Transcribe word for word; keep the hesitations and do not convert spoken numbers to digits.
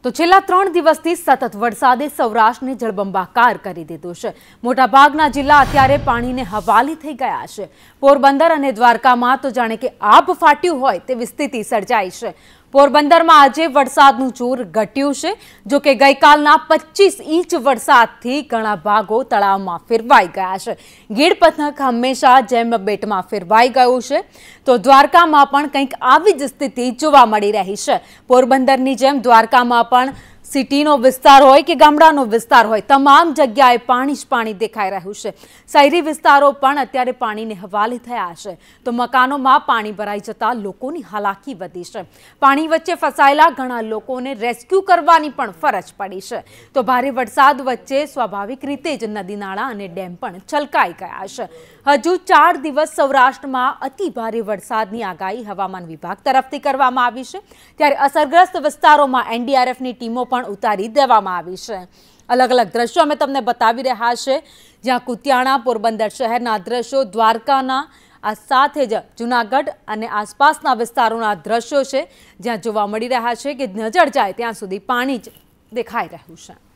તો છેલ્લા ત્રણ દિવસથી સતત વરસાદે સૌરાષ્ટ્રને જળબંબાકાર કરી દીધું છે। મોટાભાગના જિલ્લા અત્યારે પાણીને હવાલી થઈ ગયા છે। પોરબંદર અને દ્વારકામાં તો જાણે કે આભ ફાટ્યું હોય તેવી સ્થિતિ સર્જાઈ છે। પોરબંદરમાં આજે વરસાદનું જોર ઘટ્યું છે। જો કે ગઈકાલના પચીસ ઇંચ વરસાદથી ઘણા ભાગો તળાવમાં ફેરવાઈ ગયા છે। ગીર પંથક હંમેશા જેમ બેટમાં ફેરવાઈ ગયું છે તો દ્વારકામાં પણ કંઈક આવી જ સ્થિતિ જોવા મળી રહી છે। પોરબંદરની જેમ દ્વારકામાં પણ સિટીનો વિસ્તાર હોય કે ગામડાનો વિસ્તાર હોય તમામ જગ્યાએ પાણી જ પાણી દેખાઈ રહ્યું છે। શહેરી વિસ્તારો પણ અત્યારે પાણીને હવાલે થયા છે તો મકાનોમાં પાણી ભરાઈ જતા લોકોની હાલાકી વધી છે। પાણી વચ્ચે ફસાયેલા ઘણા લોકોને રેસ્ક્યુ કરવાની પણ ફરજ પડી છે તો ભારે વરસાદ વચ્ચે સ્વાભાવિક રીતે જ નદી નાળા અને ડેમ પણ છલકાઈ ગયા છે। હજુ ચાર દિવસ સૌરાષ્ટ્રમાં અતિ ભારે વરસાદની આગાહી હવામાન વિભાગ તરફથી કરવામાં આવી છે ત્યારે અસરગ્રસ્ત વિસ્તારોમાં એનડીઆરએફની ટીમો પણ ઉતારી દેવામાં આવી છે। અલગ અલગ દ્રશ્યો અમે તમને બતાવી રહ્યા છે જ્યાં કુતિયાણા પોરબંદર શહેરના દ્રશ્યો, દ્વારકાના આ સાથે જ જૂનાગઢ અને આસપાસના વિસ્તારોના દ્રશ્યો છે જ્યાં જોવા મળી રહ્યા છે કે નજર જાય ત્યાં સુધી પાણી જ દેખાઈ રહ્યું છે।